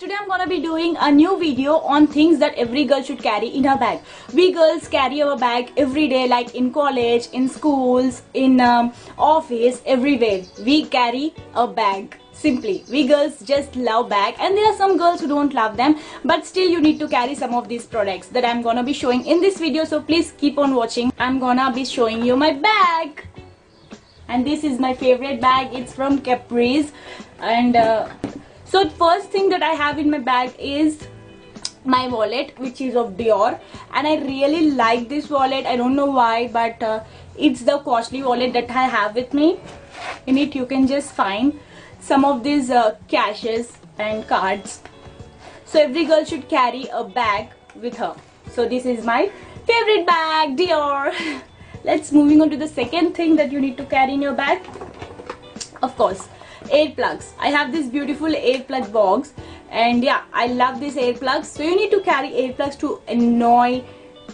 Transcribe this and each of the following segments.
Today I'm gonna be doing a new video on things that every girl should carry in her bag. We girls carry our bag every day, like in college, in schools, in office, everywhere. We carry a bag. Simply, we girls just love bag, and there are some girls who don't love them, but still you need to carry some of these products that I'm gonna be showing in this video. So please keep on watching. I'm gonna be showing you my bag, and this is my favorite bag. It's from Capri's, and so first thing that I have in my bag is my wallet, which is of Dior, and I really like this wallet. I don't know why, but it's the costly wallet that I have with me. In it you can just find some of these cashes and cards. So every girl should carry a bag with her. So this is my favorite bag, Dior. Let's moving on to the second thing that you need to carry in your bag. Of course, earplugs. I have this beautiful earplug box, and yeah, I love these earplugs. So you need to carry earplugs to annoy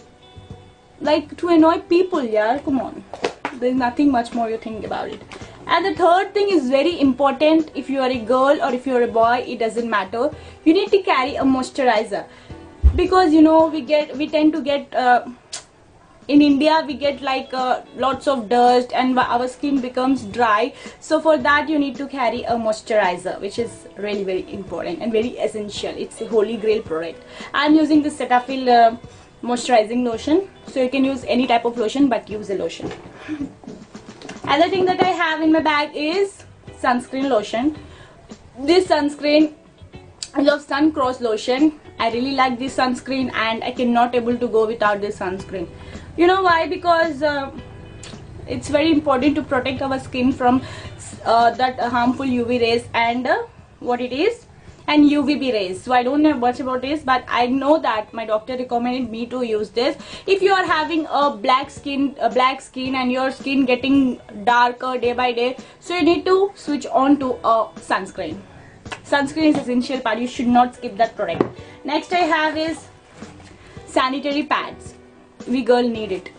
people. Yeah, come on, there's nothing much more you think about it. And the third thing is very important. If you are a girl or if you're a boy, it doesn't matter. You need to carry a moisturizer, because you know we tend to get in India we get like lots of dust and our skin becomes dry. So for that you need to carry a moisturizer, which is really very important and very essential. It's a holy grail product. I'm using the Cetaphil moisturizing lotion. So you can use any type of lotion, but use a lotion. Other thing that I have in my bag is sunscreen lotion. This sunscreen is of Sun Cross lotion. I really like this sunscreen, and I cannot able to go without this sunscreen. You know why? Because it's very important to protect our skin from that harmful UV rays and what it is, and UVB rays. So I don't know much about this, but I know that my doctor recommended me to use this. If you are having a black skin and your skin getting darker day by day, so you need to switch on to a sunscreen. Sunscreen is essential part. You should not skip that product. Next I have is sanitary pads. We girl need it.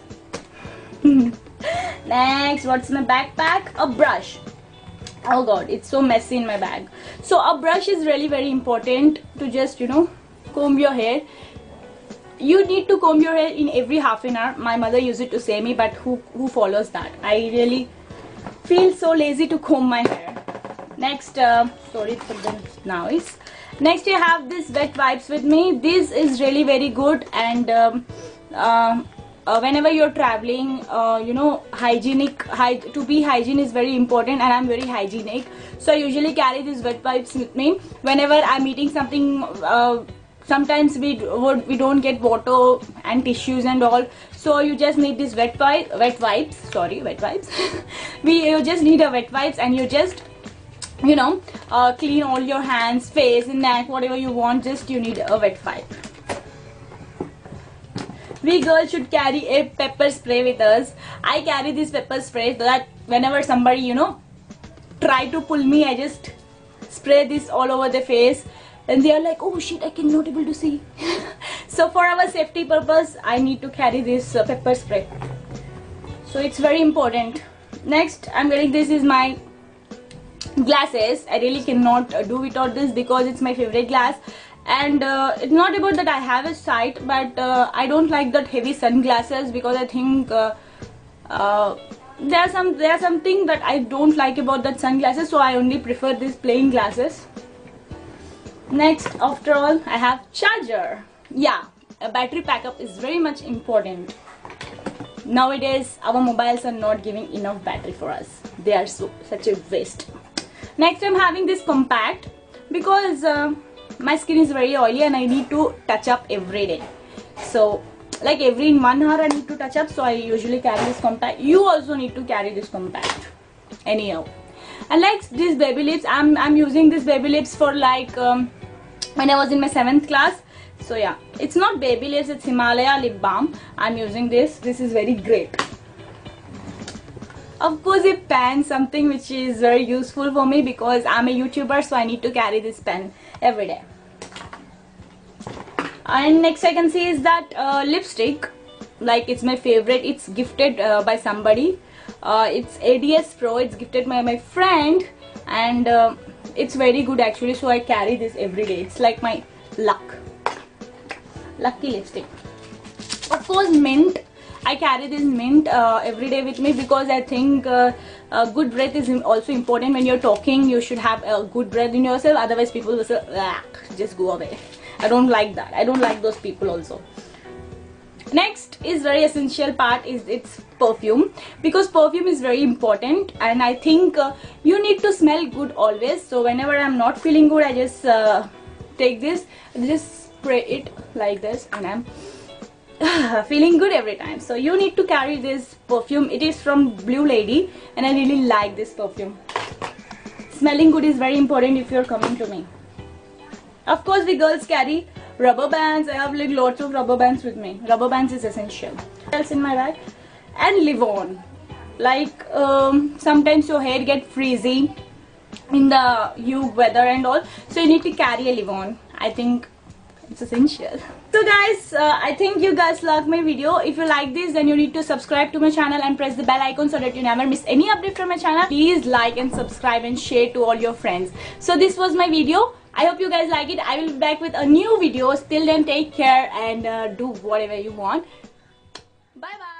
Next, what's in my backpack? A brush. Oh god, it's so messy in my bag. So a brush is really very important to just, you know, comb your hair. You need to comb your hair in every half an hour. My mother used it to say me, but who follows that? I really feel so lazy to comb my hair. Next, sorry for the noise. Next, I have this wet wipes with me. This is really very good, and whenever you're traveling, you know, to be hygiene is very important, and I'm very hygienic. So I usually carry these wet wipes with me whenever I'm eating something. Sometimes we don't get water and tissues and all, so you just need this wet wipes. Sorry, wet wipes. You just need a wet wipes, and you just, you know, clean all your hands, face, and neck, whatever you want. Just you need a wet wipe. We girls should carry a pepper spray with us. I carry this pepper spray so that whenever somebody, you know, try to pull me, I just spray this all over the face, and they are like, oh shit, I cannot able to see. So for our safety purpose, I need to carry this pepper spray. So it's very important. Next, I'm wearing, this is my glasses. I really cannot do without this because it's my favorite glass. And it's not about that I have a sight, but I don't like that heavy sunglasses, because I think there's something that I don't like about that sunglasses. So I only prefer these plain glasses. Next, after all, I have charger. Yeah, a battery backup is very much important. Nowadays our mobiles are not giving enough battery for us. They are such a waste. Next, I'm having this compact, because my skin is very oily and I need to touch up every day. So like every 1 hour I need to touch up, so I usually carry this compact. You also need to carry this compact anyhow. And like these baby lips, I'm using this baby lips for like when I was in my 7th class. So yeah, it's not baby lips, it's Himalaya lip balm. I'm using this. This is very great. Of course, a pen, something which is very useful for me because I'm a YouTuber, so I need to carry this pen every day. And next I can see is that lipstick. Like, it's my favorite. It's gifted by somebody. It's ADS Pro. It's gifted by my friend, and It's very good actually, so I carry this every day. It's like my lucky lipstick. Of course, mint. I carry this mint every day with me because I think good breath is also important. When you're talking, you should have a good breath in yourself, otherwise people will say, just go away. I don't like that. I don't like those people also. Next is very essential part is its perfume, because perfume is very important, and I think you need to smell good always. So whenever I'm not feeling good, I just take this, just spray it like this, and I'm feeling good every time. So you need to carry this perfume. It is from Blue Lady, and I really like this perfume. Smelling good is very important if you're coming to me. Of course, we girls carry rubber bands. I have like lots of rubber bands with me. Rubber bands is essential. What else in my bag? And leave-on. Like sometimes your hair get frizzy in the humid weather and all, so you need to carry a leave-on. I think it's essential. So guys, I think you guys like my video. If you like this, then you need to subscribe to my channel and press the bell icon so that you never miss any update from my channel. Please like and subscribe and share to all your friends. So this was my video. I hope you guys like it. I will be back with a new video. Till then, take care and do whatever you want. Bye bye.